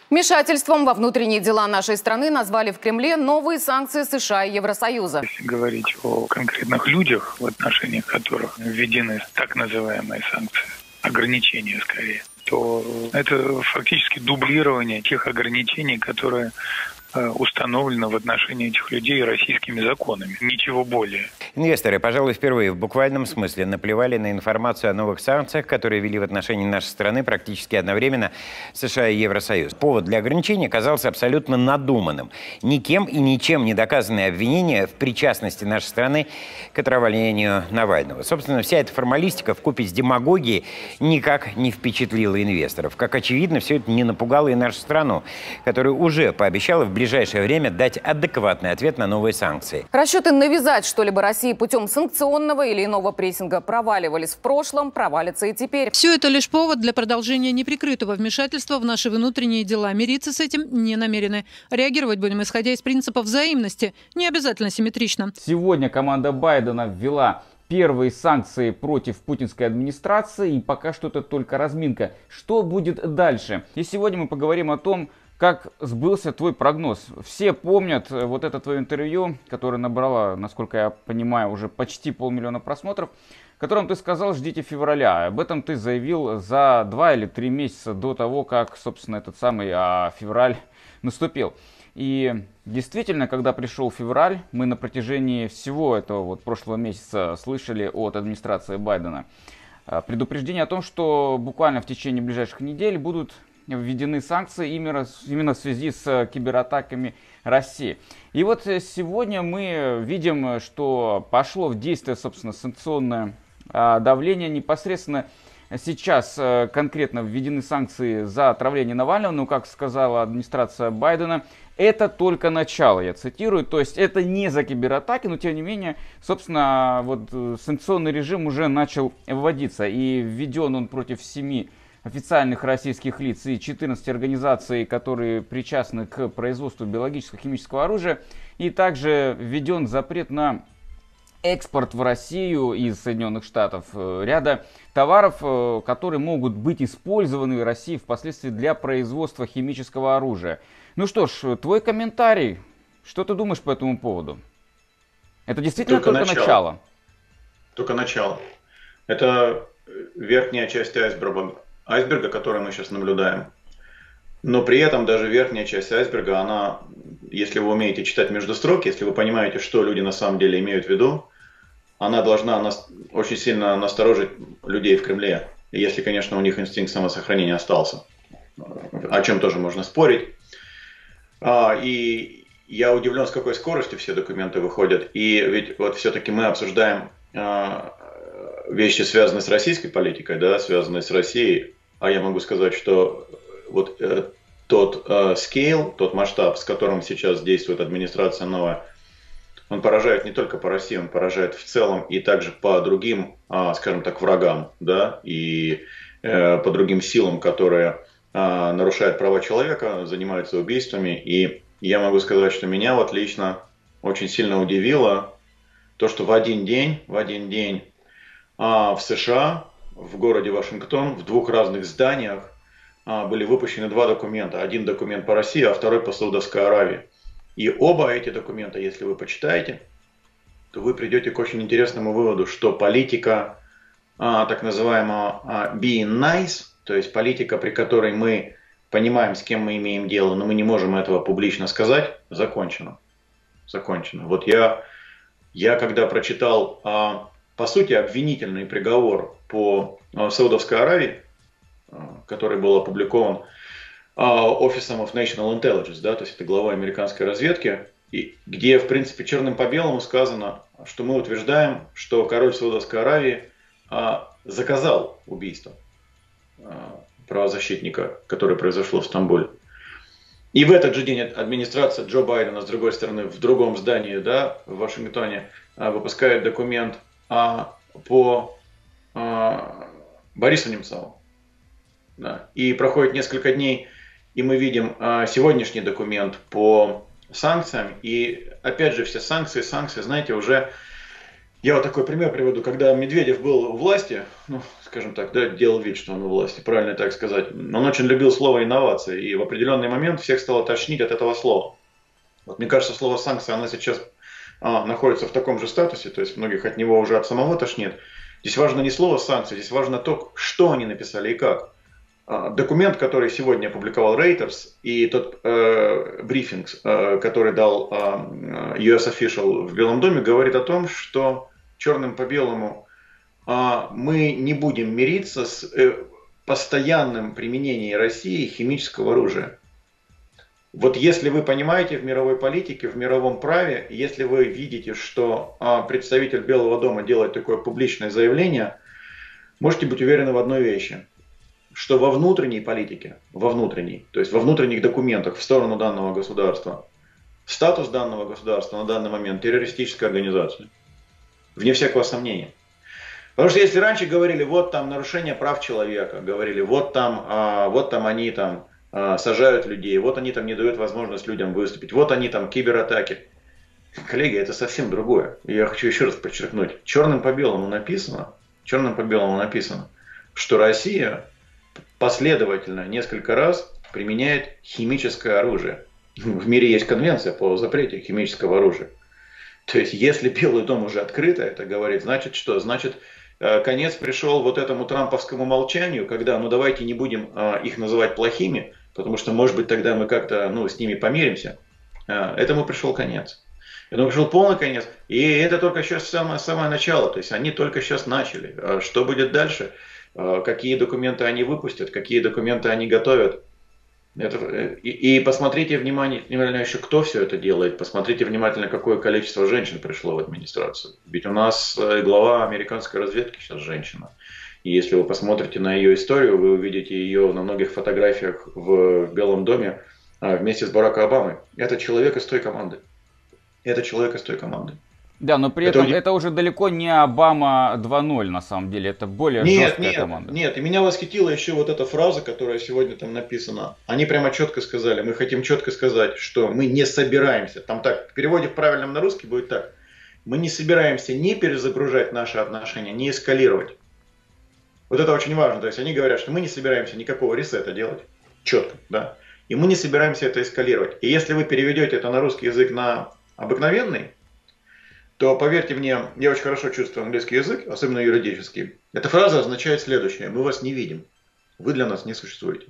Вмешательством во внутренние дела нашей страны назвали в Кремле новые санкции США и Евросоюза. Если говорить о конкретных людях, в отношении которых введены так называемые санкции, ограничения скорее, то это фактически дублирование тех ограничений, которые установлено в отношении этих людей российскими законами. Ничего более. Инвесторы, пожалуй, впервые в буквальном смысле наплевали на информацию о новых санкциях, которые ввели в отношении нашей страны практически одновременно США и Евросоюз. Повод для ограничений оказался абсолютно надуманным. Никем и ничем не доказанные обвинения в причастности нашей страны к отравлению Навального. Собственно, вся эта формалистика вкупе с демагогией никак не впечатлила инвесторов. Как очевидно, все это не напугало и нашу страну, которая уже пообещала в ближайшее время дать адекватный ответ на новые санкции. Расчеты навязать что-либо России путем санкционного или иного прессинга проваливались в прошлом, провалятся и теперь. Все это лишь повод для продолжения неприкрытого вмешательства в наши внутренние дела. Мириться с этим не намерены. Реагировать будем исходя из принципа взаимности, не обязательно симметрично. Сегодня команда Байдена ввела первые санкции против путинской администрации, и пока что это только разминка. Что будет дальше? И сегодня мы поговорим о том, как сбылся твой прогноз. Все помнят вот это твое интервью, которое набрало, насколько я понимаю, уже почти 500 000 просмотров, в котором ты сказал: ждите февраля. Об этом ты заявил за 2 или 3 месяца до того, как, собственно, этот самый февраль наступил. И действительно, когда пришел февраль, мы на протяжении всего этого вот прошлого месяца слышали от администрации Байдена предупреждение о том, что буквально в течение ближайших недель будут введены санкции именно в связи с кибератаками России. И вот сегодня мы видим, что пошло в действие, собственно, санкционное давление. Непосредственно сейчас конкретно введены санкции за отравление Навального, но, как сказала администрация Байдена, это только начало, я цитирую, то есть это не за кибератаки, но тем не менее, собственно, вот санкционный режим уже начал вводиться, и введен он против 7 официальных российских лиц и 14 организаций, которые причастны к производству биологического и химического оружия. И также введен запрет на экспорт в Россию из Соединенных Штатов ряда товаров, которые могут быть использованы в России впоследствии для производства химического оружия. Ну что ж, твой комментарий. Что ты думаешь по этому поводу? Это действительно только начало. Только начало. Это верхняя часть айсберга, который мы сейчас наблюдаем. Но при этом даже верхняя часть айсберга, она, если вы умеете читать между строк, если вы понимаете, что люди на самом деле имеют в виду, она должна очень сильно насторожить людей в Кремле. Если, конечно, у них инстинкт самосохранения остался. О чем тоже можно спорить. И я удивлен, с какой скоростью все документы выходят. И ведь вот все-таки мы обсуждаем вещи, связанные с российской политикой, да, связанные с Россией. А я могу сказать, что вот тот scale, тот масштаб, с которым сейчас действует администрация новая, он поражает не только по России, он поражает в целом и также по другим, скажем так, врагам, да, и по другим силам, которые нарушают права человека, занимаются убийствами. И я могу сказать, что меня вот лично очень сильно удивило то, что в один день в США, в городе Вашингтон, в 2 разных зданиях были выпущены 2 документа. Один документ по России, а второй по Саудовской Аравии. И оба эти документа, если вы почитаете, то вы придете к очень интересному выводу, что политика так называемого being nice, то есть политика, при которой мы понимаем, с кем мы имеем дело, но мы не можем этого публично сказать, закончена. Закончена. Вот я когда прочитал, по сути, обвинительный приговор по Саудовской Аравии, который был опубликован Office of National Intelligence, да, то есть это глава американской разведки, и где, в принципе, черным по белому сказано, что мы утверждаем, что король Саудовской Аравии заказал убийство правозащитника, которое произошло в Стамбуле. И в этот же день администрация Джо Байдена, с другой стороны, в другом здании, да, в Вашингтоне, выпускает документ по Борису Немцову. Да. И проходит несколько дней, и мы видим сегодняшний документ по санкциям. И опять же, все санкции, знаете, уже Я вот такой пример приведу. Когда Медведев был у власти, ну, скажем так, да, делал вид, что он у власти, правильно так сказать, он очень любил слово «инновация», и в определенный момент всех стало тошнить от этого слова. Вот мне кажется, слово «санкция», оно сейчас находится в таком же статусе, то есть многих от него уже от самого тошнит. Здесь важно не слово «санкции», здесь важно то, что они написали и как. Документ, который сегодня опубликовал Reuters, и тот брифинг, который дал US Official в Белом доме, говорит о том, что черным по белому мы не будем мириться с постоянным применением России химического оружия. Вот если вы понимаете в мировой политике, в мировом праве, если вы видите, что представитель Белого дома делает такое публичное заявление, можете быть уверены в одной вещи, что во внутренней политике, то есть во внутренних документах в сторону данного государства, статус данного государства на данный момент террористическая организация. Вне всякого сомнения. Потому что если раньше говорили, вот там нарушение прав человека, говорили, вот там они там сажают людей, вот они там не дают возможность людям выступить, вот они там кибератаки. Коллеги, это совсем другое. Я хочу еще раз подчеркнуть. Черным по белому написано, что Россия последовательно несколько раз применяет химическое оружие. В мире есть конвенция по запрете химического оружия. То есть, если Белый дом уже открыто это говорит, значит что? Значит, конец пришел вот этому трамповскому молчанию, когда, ну давайте не будем их называть плохими, потому что, может быть, тогда мы как-то с ними помиримся. Этому пришел конец. Этому пришел полный конец. И это только сейчас самое начало. То есть, они только сейчас начали. Что будет дальше? Какие документы они выпустят, какие документы они готовят. И посмотрите внимательно еще, кто все это делает. Посмотрите внимательно, какое количество женщин пришло в администрацию. Ведь у нас глава американской разведки сейчас женщина. И если вы посмотрите на ее историю, вы увидите ее на многих фотографиях в Белом доме вместе с Бараком Обамой. Это человек из той команды. Да, но при этом это уже далеко не Обама 2.0 на самом деле, это более жесткая команда. Нет, и меня восхитила еще вот эта фраза, которая сегодня там написана. Они прямо четко сказали, мы хотим четко сказать, что мы не собираемся, там так, в переводе в правильном на русский будет так, мы не собираемся ни перезагружать наши отношения, ни эскалировать. Вот это очень важно, то есть они говорят, что мы не собираемся никакого ресета делать, четко, да, и мы не собираемся это эскалировать. И если вы переведете это на русский язык на обыкновенный, то, поверьте мне, я очень хорошо чувствую английский язык, особенно юридический. Эта фраза означает следующее. Мы вас не видим. Вы для нас не существуете.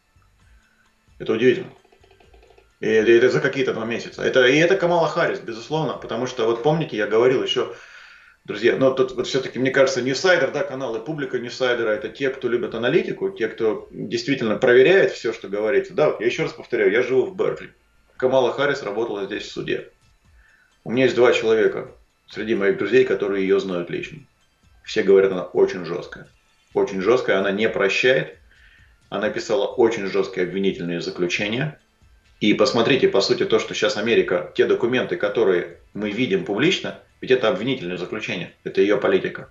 Это удивительно. И это за какие-то 2 месяца. И это Камала Харрис, безусловно. Потому что, вот помните, я говорил еще, друзья, но тут вот все-таки, мне кажется, Ньюсайдер, да, каналы публика Ньюсайдера, это те, кто любит аналитику, те, кто действительно проверяет все, что говорится. Да, я еще раз повторяю, я живу в Беркли. Камала Харрис работала здесь в суде. У меня есть 2 человека среди моих друзей, которые ее знают лично. Все говорят, она очень жесткая. Очень жесткая, она не прощает. Она писала очень жесткие обвинительные заключения. И посмотрите, по сути, то, что сейчас Америка, те документы, которые мы видим публично, ведь это обвинительное заключение. Это ее политика.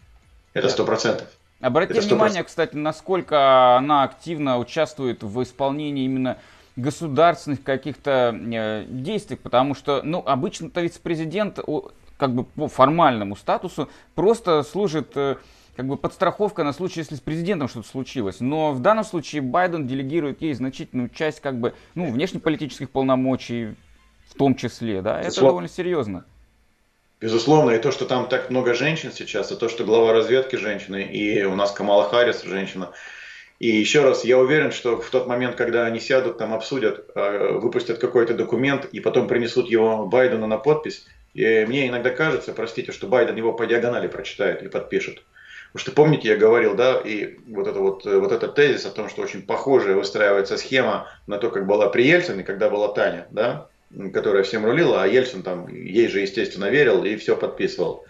Это 100%. Обратите внимание, кстати, насколько она активно участвует в исполнении именно государственных каких-то действий, потому что, обычно-то вице-президент, как бы по формальному статусу, просто служит как бы подстраховка на случай, если с президентом что-то случилось. Но в данном случае Байден делегирует ей значительную часть как бы, внешнеполитических полномочий в том числе, да, это довольно серьезно. Безусловно, и то, что там так много женщин сейчас, и то, что глава разведки женщина, и у нас Камала Харрис женщина. И еще раз, я уверен, что в тот момент, когда они сядут, там обсудят, выпустят какой-то документ, и потом принесут его Байдену на подпись, и мне иногда кажется, простите, что Байден его по диагонали прочитает и подпишет. Потому что помните, я говорил, да, и вот этот тезис о том, что очень похожая выстраивается схема на то, как была при Ельцине, когда была Таня, да, которая всем рулила, а Ельцин там ей же, естественно, верил и все подписывал.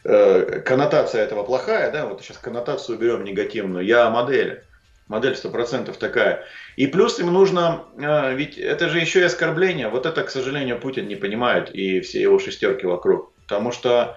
Коннотация этого плохая, да, вот сейчас коннотацию берем негативную, я о модели. Модель 100% такая. И плюс им нужно, ведь это же еще и оскорбление. Вот это, к сожалению, Путин не понимает и все его шестерки вокруг. Потому что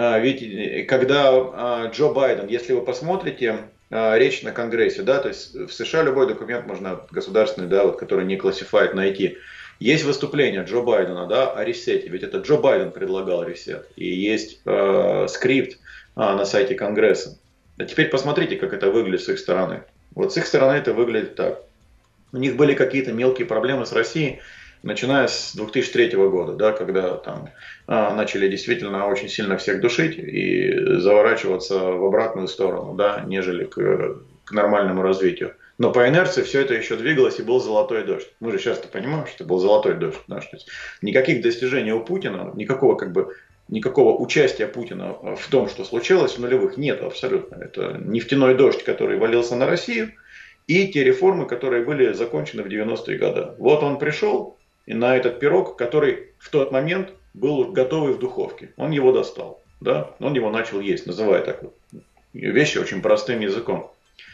ведь когда Джо Байден, если вы посмотрите речь на Конгрессе, да, то есть в США любой документ можно государственный, да, вот, который не classified, найти. Есть выступление Джо Байдена, да, о ресете, ведь это Джо Байден предлагал ресет. И есть скрипт на сайте Конгресса. А теперь посмотрите, как это выглядит с их стороны. Вот с их стороны это выглядит так. У них были какие-то мелкие проблемы с Россией, начиная с 2003 года, да, когда там начали действительно очень сильно всех душить и заворачиваться в обратную сторону, да, нежели к нормальному развитию. Но по инерции все это еще двигалось, и был золотой дождь. Мы же часто понимаем, что это был золотой дождь. Да, что никаких достижений у Путина, никакого участия Путина в том, что случилось в нулевых, нет абсолютно. Это нефтяной дождь, который валился на Россию, и те реформы, которые были закончены в 90-е годы. Вот он пришел и на этот пирог, который в тот момент был готовый в духовке. Он его достал, да? Он его начал есть, называя так вот вещи очень простым языком.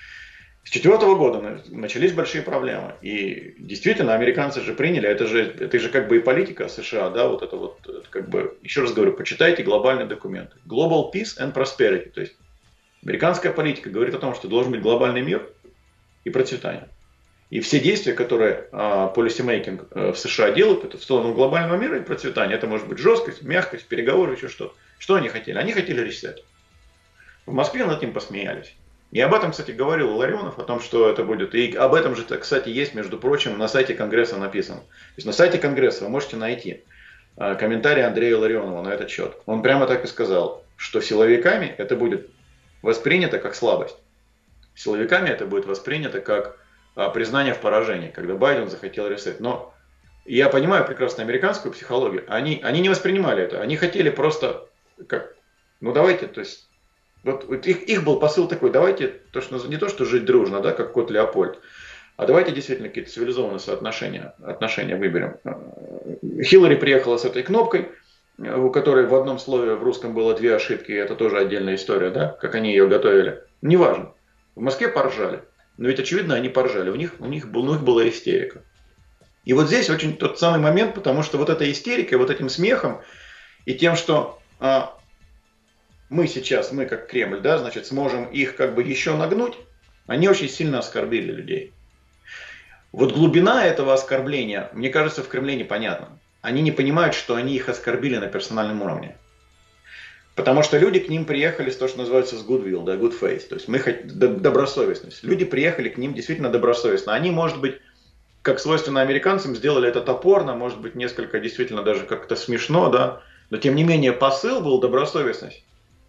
С 2004 года начались большие проблемы. И действительно, американцы же приняли, это же как бы и политика США, да, вот это вот, как бы, еще раз говорю, почитайте глобальные документы. Global Peace and Prosperity, то есть американская политика говорит о том, что должен быть глобальный мир и процветание. И все действия, которые полисимейкинг в США делают, это в сторону глобального мира и процветания. Это может быть жесткость, мягкость, переговоры, еще что-то. Что они хотели? Они хотели ресет. В Москве над этим посмеялись. И об этом, кстати, говорил Ларионов, о том, что это будет. И об этом же, кстати, есть, между прочим, на сайте Конгресса написано. То есть на сайте Конгресса вы можете найти комментарий Андрея Ларионова на этот счет. Он прямо так и сказал, что силовиками это будет воспринято как слабость. Силовиками это будет воспринято как признание в поражении, когда Байден захотел ресет. Но я понимаю прекрасно американскую психологию. Они не воспринимали это. Они хотели просто, как, ну давайте, то есть, вот их был посыл такой, давайте не то, что жить дружно, да, как кот Леопольд, а давайте действительно какие-то цивилизованные отношения выберем. Хиллари приехала с этой кнопкой, у которой в одном слове в русском было 2 ошибки, и это тоже отдельная история, да, как они ее готовили. Неважно. В Москве поржали. Но ведь очевидно они поржали. У них была истерика. И вот здесь очень тот самый момент, потому что вот этой истерикой, вот этим смехом и тем, что мы как Кремль, да, значит, сможем их как бы еще нагнуть, они очень сильно оскорбили людей. Вот глубина этого оскорбления, мне кажется, в Кремле непонятна. Они не понимают, что они их оскорбили на персональном уровне. Потому что люди к ним приехали с то, что называется с goodwill, да, good faith, то есть добросовестность. Люди приехали к ним действительно добросовестно. Они, может быть, как свойственно американцам, сделали это топорно, может быть, несколько действительно даже как-то смешно, да, но тем не менее посыл был добросовестность.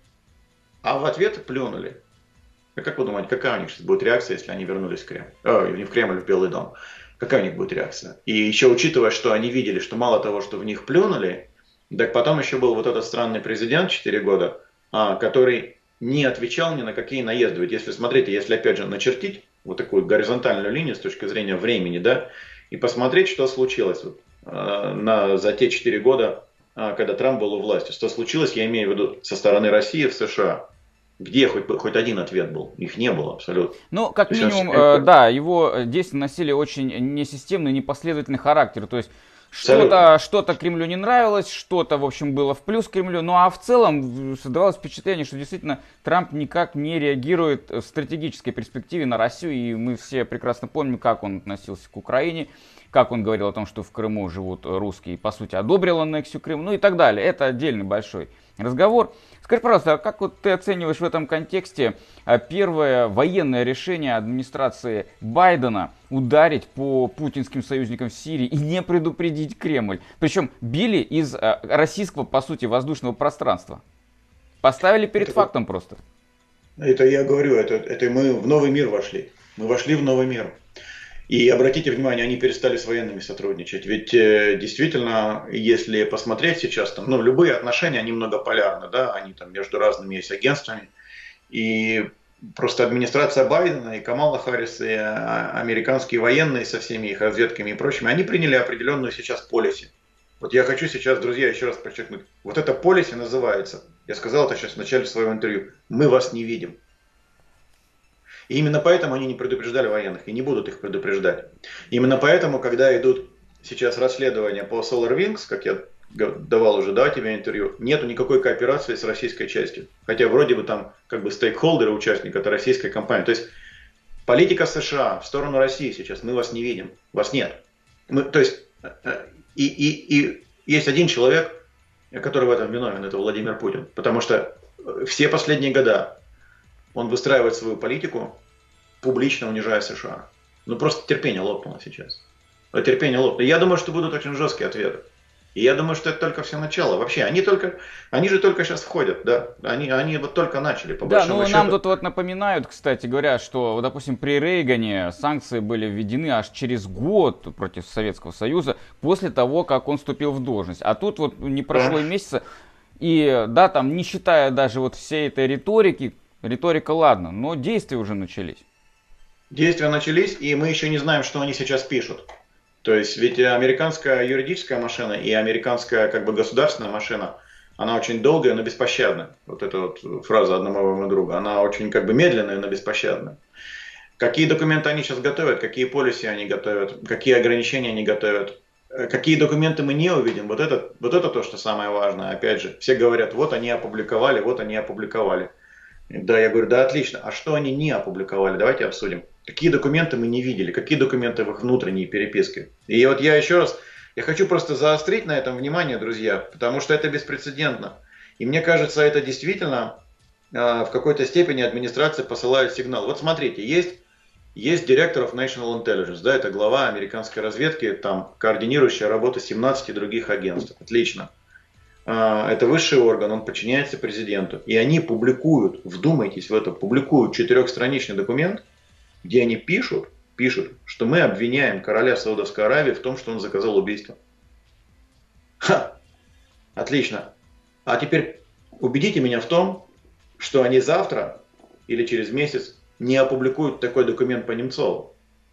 А в ответ плюнули. А как вы думаете, какая у них сейчас будет реакция, если они вернулись в Кремль? Не в Кремль, в Белый дом. Какая у них будет реакция? И еще учитывая, что они видели, что мало того, что в них плюнули, так потом еще был вот этот странный президент 4 года, который не отвечал ни на какие наезды. Ведь если, смотрите, если опять же начертить вот такую горизонтальную линию с точки зрения времени, да, и посмотреть, что случилось вот, за те 4 года, когда Трамп был у власти. Что случилось, я имею в виду, со стороны России в США. Где хоть один ответ был? Их не было абсолютно. Ну, как минимум, да, его действия носили очень несистемный, непоследовательный характер. То есть что-то Кремлю не нравилось, что-то, в общем, было в плюс Кремлю. Ну, а в целом создавалось впечатление, что действительно Трамп никак не реагирует в стратегической перспективе на Россию. И мы все прекрасно помним, как он относился к Украине, как он говорил о том, что в Крыму живут русские, и, по сути, одобрил аннексию Крыма, ну и так далее. Это отдельный большой разговор. Скажи, пожалуйста, а как вот ты оцениваешь в этом контексте первое военное решение администрации Байдена ударить по путинским союзникам в Сирии и не предупредить Кремль? Причем били из российского, по сути, воздушного пространства. Поставили перед фактом просто. Это я говорю, это мы в новый мир вошли. Мы вошли в новый мир. И обратите внимание, они перестали с военными сотрудничать. Ведь действительно, если посмотреть сейчас, там, ну, любые отношения, они многополярны, да, они там между разными есть агентствами. И просто администрация Байдена и Камала Харрис, и американские военные со всеми их разведками и прочими, они приняли определенную сейчас полиси. Вот я хочу сейчас, друзья, еще раз подчеркнуть. Вот это полиси называется, я сказал это сейчас в начале своего интервью, мы вас не видим. И именно поэтому они не предупреждали военных и не будут их предупреждать. Именно поэтому, когда идут сейчас расследования по SolarWinds, как я давал уже, да, тебе интервью, нету никакой кооперации с российской частью. Хотя вроде бы там как бы стейкхолдеры, участник, это российская компания. То есть политика США в сторону России сейчас, мы вас не видим, вас нет. То есть И есть один человек, который в этом виновен, это Владимир Путин. Потому что все последние года он выстраивает свою политику, публично унижая США. Ну просто терпение лопнуло сейчас. Терпение лопнуло. Я думаю, что будут очень жесткие ответы. И я думаю, что это только все начало. Вообще, они же только сейчас входят, да. Они вот только начали, по большому счету. Нам тут вот напоминают, кстати говоря, что, допустим, при Рейгане санкции были введены аж через год против Советского Союза, после того, как он вступил в должность. А тут вот не прошло и месяца, и да, там, не считая даже вот всей этой риторика ладно, но действия уже начались. Действия начались, и мы еще не знаем, что они сейчас пишут. То есть, ведь американская юридическая машина и американская как бы государственная машина, она очень долгая, но беспощадная. Вот эта вот фраза одного моего друга, она очень как бы медленная, но беспощадная. Какие документы они сейчас готовят, какие полиси они готовят, какие ограничения они готовят, какие документы мы не увидим, вот это то, что самое важное. Опять же, все говорят, вот они опубликовали, вот они опубликовали. Да, я говорю, да, отлично. А что они не опубликовали? Давайте обсудим. Какие документы мы не видели? Какие документы в их внутренней переписке? И вот я еще раз, я хочу просто заострить на этом внимание, друзья, потому что это беспрецедентно. И мне кажется, это действительно в какой-то степени администрация посылает сигнал. Вот смотрите, есть директор of National Intelligence, да, это глава американской разведки, там координирующая работу 17 других агентств. Отлично. Это высший орган, он подчиняется президенту. И они публикуют, вдумайтесь в это, публикуют 4-страничный документ, где они пишут, что мы обвиняем короля Саудовской Аравии в том, что он заказал убийство. Ха! Отлично. А теперь убедите меня в том, что они завтра или через месяц не опубликуют такой документ по Немцову.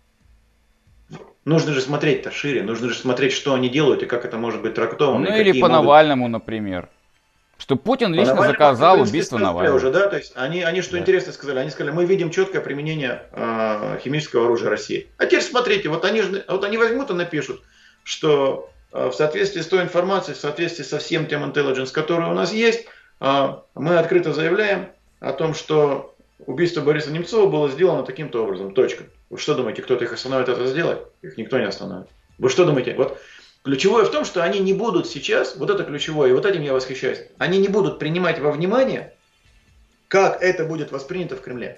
Нужно же смотреть-то шире, нужно же смотреть, что они делают и как это может быть трактовано. Ну или по Навальному, например. Что Путин лично заказал убийство Навального. Уже, да? То есть они что интересно сказали? Они сказали, мы видим четкое применение химического оружия России. А теперь смотрите, вот они возьмут и напишут, что в соответствии с той информацией, в соответствии со всем тем intelligence, который у нас есть, мы открыто заявляем о том, что убийство Бориса Немцова было сделано таким-то образом. Точка. Вы что думаете, кто-то их остановит это сделать? Их никто не остановит. Вы что думаете? Вот ключевое в том, что они не будут сейчас, вот это ключевое, и вот этим я восхищаюсь, они не будут принимать во внимание, как это будет воспринято в Кремле.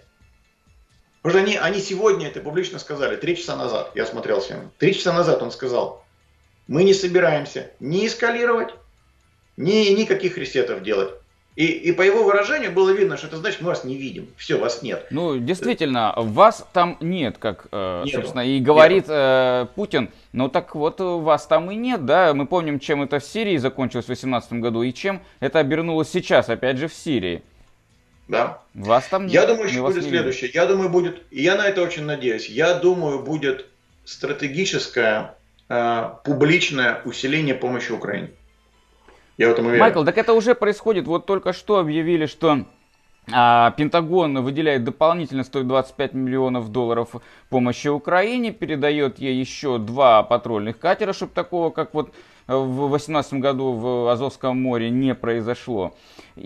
Потому что они сегодня это публично сказали, 3 часа назад, я смотрел сегодня, 3 часа назад он сказал, мы не собираемся ни эскалировать, ни никаких ресетов делать. И по его выражению было видно, что это значит, мы вас не видим. Все, вас нет. Ну, действительно, вас там нет, как, собственно, и говорит Путин. Ну, так вот, вас там и нет, да. Мы помним, чем это в Сирии закончилось в 2018 году, и чем это обернулось сейчас, опять же, в Сирии. Да. Вас там нет. Я думаю, что будет следующее. Я думаю, будет, и я на это очень надеюсь, я думаю, будет стратегическое, публичное усиление помощи Украине. Я в этом уверен. Майкл, так это уже происходит. Вот только что объявили, что Пентагон выделяет дополнительно 125 миллионов долларов помощи Украине, передает ей еще 2 патрульных катера, чтобы такого, как вот в 2018 году в Азовском море, не произошло.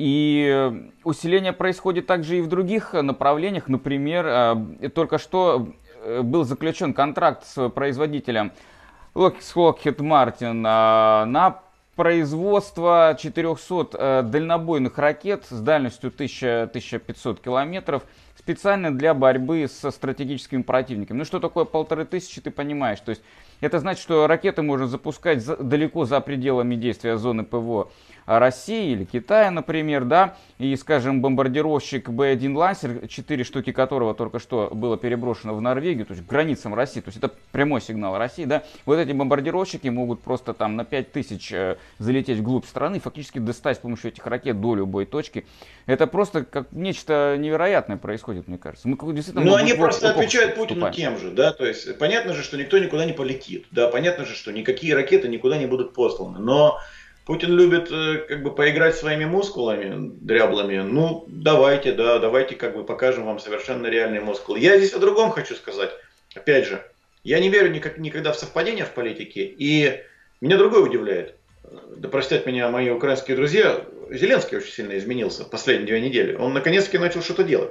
И усиление происходит также и в других направлениях. Например, только что был заключен контракт с производителем Lockheed Martin на производство 400 дальнобойных ракет с дальностью 1500 километров специально для борьбы со стратегическими противниками. Ну что такое 1500, ты понимаешь. То есть это значит, что ракеты можно запускать далеко за пределами действия зоны ПВО России или Китая, например, да, и, скажем, бомбардировщик Б-1 Лансер, 4 штуки которого только что было переброшено в Норвегию, то есть к границам России, то есть это прямой сигнал России, да, вот эти бомбардировщики могут просто там на 5000 залететь вглубь страны, фактически достать с помощью этих ракет до любой точки. Это просто как нечто невероятное происходит, мне кажется. Мы действительно, но они просто отвечают Путину тем же, да, то есть понятно же, что никто никуда не полетит, да, понятно же, что никакие ракеты никуда не будут посланы, но Путин любит как бы поиграть своими мускулами дряблыми. Ну, давайте, да, давайте как бы покажем вам совершенно реальные мускулы. Я здесь о другом хочу сказать. Опять же, я не верю никогда в совпадения в политике. И меня другое удивляет. Да простят меня мои украинские друзья. Зеленский очень сильно изменился последние 2 недели. Он наконец-таки начал что-то делать.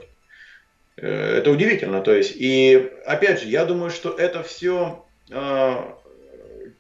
Это удивительно. То есть, и опять же, я думаю, что это все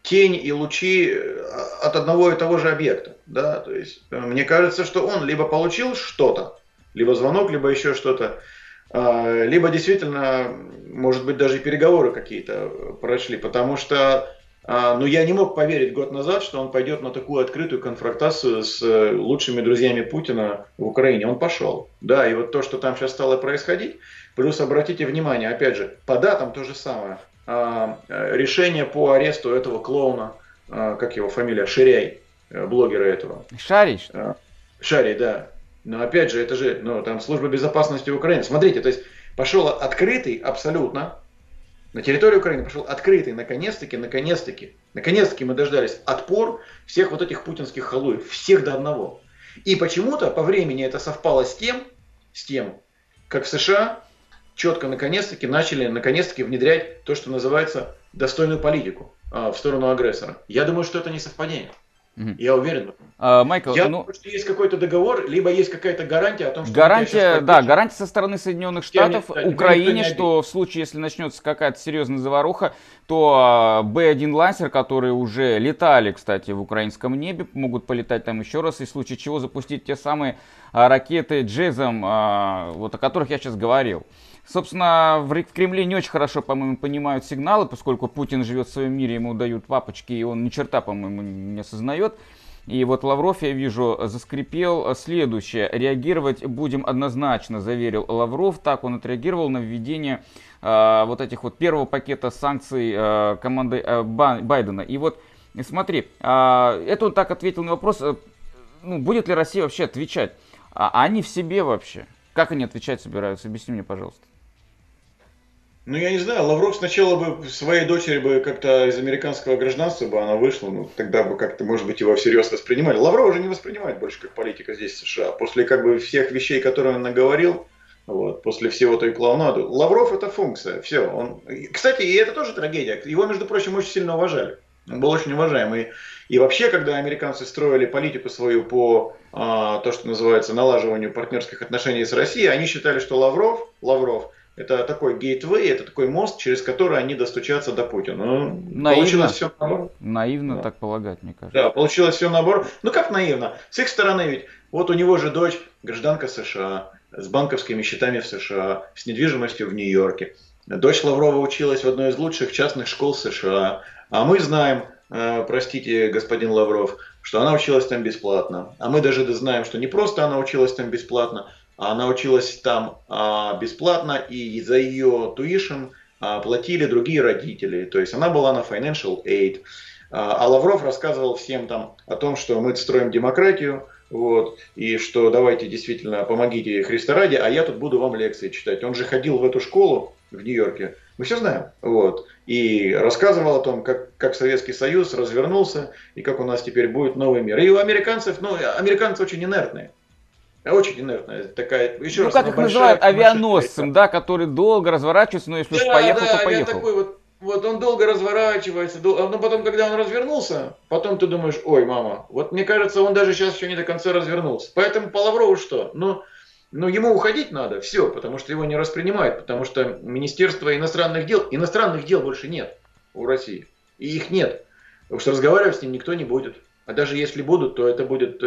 тень и лучи от одного и того же объекта. Да? То есть, мне кажется, что он либо получил что-то, либо звонок, либо еще что-то, либо действительно, может быть, даже и переговоры какие-то прошли, потому что я не мог поверить год назад, что он пойдет на такую открытую конфронтацию с лучшими друзьями Путина в Украине. Он пошел. Да, и вот то, что там сейчас стало происходить, плюс обратите внимание, опять же, по датам то же самое. Решение по аресту этого клоуна, как его фамилия, Ширяй, блогера этого. Шарий? Шарий, да. Но опять же, это же, там служба безопасности Украины. Смотрите, то есть пошел открытый абсолютно, на территории Украины пошел открытый, наконец-таки мы дождались отпор всех вот этих путинских халуев, всех до одного. И почему-то по времени это совпало с тем, как в США четко наконец-таки начали внедрять то, что называется достойную политику в сторону агрессора. Я думаю, что это не совпадение. Я уверен в этом. Майкл, я думаю, что есть какой-то договор, либо есть какая-то гарантия о том, что... Гарантия со стороны Соединенных Штатов Украине, что в случае, если начнется какая-то серьезная заваруха, то Б-1 Лансер, которые уже летали, кстати, в украинском небе, могут полетать там еще раз, и в случае чего запустить те самые ракеты Джезом, вот о которых я сейчас говорил. Собственно, в Кремле не очень хорошо, по-моему, понимают сигналы, поскольку Путин живет в своем мире, ему дают папочки, и он ни черта, по-моему, не осознает. И вот Лавров, я вижу, заскрипел следующее. Реагировать будем однозначно, заверил Лавров. Так он отреагировал на введение вот этих вот первого пакета санкций команды Байдена. И вот смотри, это он так ответил на вопрос, будет ли Россия вообще отвечать. А они в себе вообще? Как они отвечать собираются? Объясни мне, пожалуйста. Я не знаю, Лавров сначала бы своей дочери бы как-то из американского гражданства бы она вышла, тогда бы как-то, может быть, его всерьез воспринимали. Лавров уже не воспринимает больше как политика здесь, в США. После всех вещей, которые он наговорил, после всего той клоунады. Лавров это функция, все. Кстати, и это тоже трагедия. Его, между прочим, очень сильно уважали. Он был очень уважаемый. И вообще, когда американцы строили политику свою по то, что называется налаживанию партнерских отношений с Россией, они считали, что Лавров это такой гейтвей, это такой мост, через который они достучатся до Путина. Получилось все наоборот. Наивно так полагать, мне кажется. Да, получилось все наоборот. Как наивно? С их стороны ведь, вот у него же дочь гражданка США, с банковскими счетами в США, с недвижимостью в Нью-Йорке. Дочь Лаврова училась в одной из лучших частных школ США. А мы знаем, простите, господин Лавров, что она училась там бесплатно. А мы даже знаем, что не просто она училась там бесплатно, а она училась там бесплатно, и за ее tuition платили другие родители. То есть она была на financial aid. А Лавров рассказывал всем там о том, что мы строим демократию, и что давайте действительно помогите Христа ради, а я тут буду вам лекции читать. Он же ходил в эту школу в Нью-Йорке, мы все знаем, и рассказывал о том, как Советский Союз развернулся, и как у нас теперь будет новый мир. И у американцев, американцы очень инертные. Очень инертная такая, еще раз, как их называют, авианосцем, да, который долго разворачивается, но если уж поехал, то поехал. Такой он долго разворачивается, но потом, когда он развернулся, потом ты думаешь, ой, мама, мне кажется, он даже сейчас еще не до конца развернулся. Поэтому по Лаврову что? Ему уходить надо, все, потому что его не воспринимают, потому что Министерство иностранных дел больше нет у России, и их нет, потому что разговаривать с ним никто не будет. А даже если будут, то это будет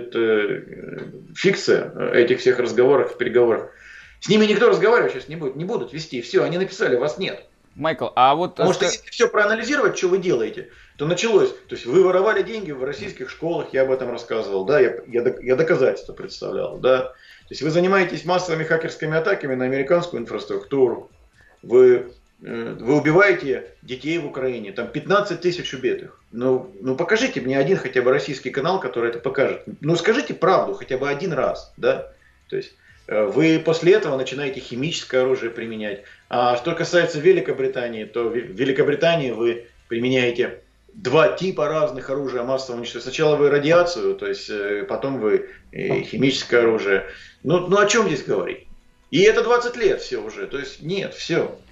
фикция этих всех разговоров, переговоров. С ними никто разговаривать сейчас не будет, не будут вести. Все, они написали, вас нет. Майкл, Потому что если все проанализировать, что вы делаете, то началось. То есть вы воровали деньги в российских школах, я об этом рассказывал, да, я доказательства представлял, да. То есть вы занимаетесь массовыми хакерскими атаками на американскую инфраструктуру, вы убиваете детей в Украине, там 15 тысяч убитых. Покажите мне один хотя бы российский канал, который это покажет. Скажите правду хотя бы один раз, да. То есть вы после этого начинаете химическое оружие применять. А что касается Великобритании, то в Великобритании вы применяете два типа разных оружия массового уничтожения. Сначала вы радиацию, то есть потом вы химическое оружие. О чем здесь говорить? И это 20 лет все уже. То есть нет, все.